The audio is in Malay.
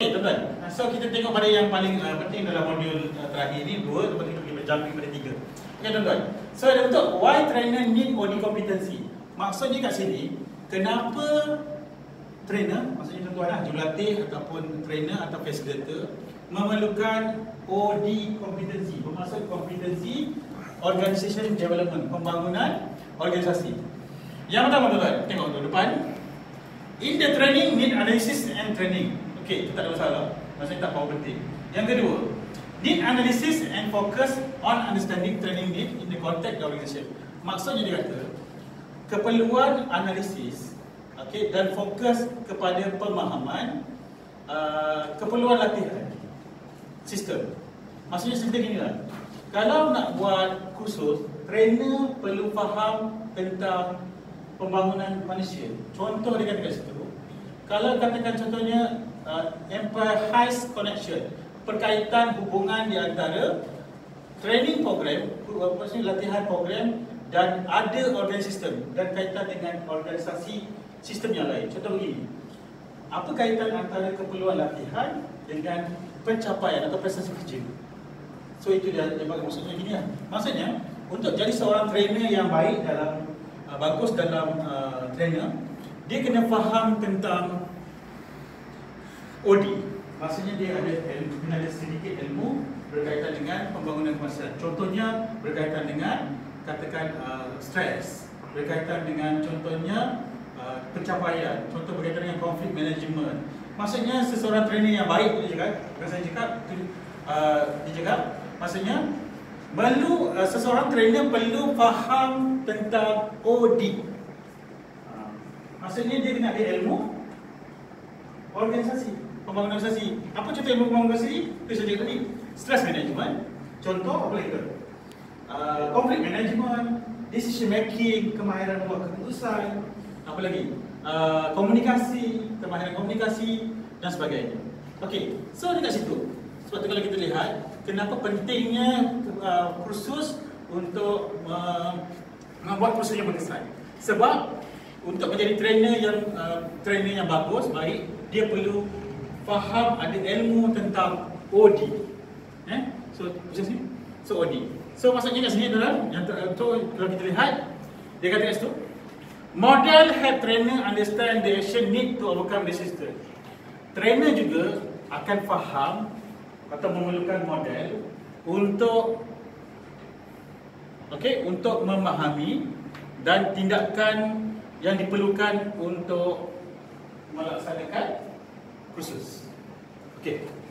Tuan-tuan, so kita tengok pada yang paling penting dalam modul terakhir ni 2, lepas kita pergi jumping pada 3. Okey tuan-tuan. So ada untuk why trainer need OD competency. Maksudnya kat sini, kenapa trainer, maksudnya tuan-tuan jurulatih ataupun trainer atau facilitator memerlukan OD competency. Bermaksud kompetensi organisation development, pembangunan organisasi. Yang pertama tuan-tuan, tengok tu depan. In the training need analysis and training. Okey, itu tak ada masalah. Maksudnya tak power penting. Yang kedua, need analysis and focus on understanding training need in the context of the organization. Maksudnya dia kata, keperluan analisis, okey, dan fokus kepada pemahaman keperluan latihan sistem. Maksudnya seperti gini lah. Kalau nak buat kursus, trainer perlu faham tentang pembangunan manusia. Contoh dia kata kat situ, kalau katakan contohnya empathize connection, perkaitan hubungan di antara training program, maksudnya latihan program dan ada organisasi sistem dan kaitan dengan organisasi sistem yang lain. Contoh begini, apa kaitan antara keperluan latihan dengan pencapaian atau prestasi kerja? So itu dia bagi maksudnya gini lah. Maksudnya untuk jadi seorang trainer yang baik dalam bagus dalam trainer, dia kena faham tentang OD. Maksudnya dia ada sedikit ilmu berkaitan dengan pembangunan kemanusiaan. Contohnya berkaitan dengan katakan stres, berkaitan dengan contohnya pencapaian, contoh berkaitan dengan konflik management. Maksudnya seseorang trainer yang baik, dia cakap, maksudnya seseorang trainer perlu faham tentang OD. Maksudnya dia kena ada ilmu organisasi, pembangunan organisasi. Apa contoh ilmu pembangunan organisasi? Itu saya cakap tadi. Stress management. Contoh apa lagi? Conflict management, decision making, kemahiran membuat keputusan. Apa lagi? Komunikasi, kemahiran komunikasi dan sebagainya. Okey, so dekat situ. Sebab tu kalau kita lihat, kenapa pentingnya kursus untuk membuat kursus yang berkesan. Sebab untuk menjadi trainer yang bagus, baik, dia perlu faham, ada ilmu tentang OD. So macam sini. So OD. So maksudnya kat sini adalah yang tu kalau kita lihat, dia kata kat situ, model help trainer understand the action need to overcome resistance. Trainer juga akan faham atau memerlukan model untuk untuk memahami dan tindakan yang diperlukan untuk melaksanakan kursus. Okey.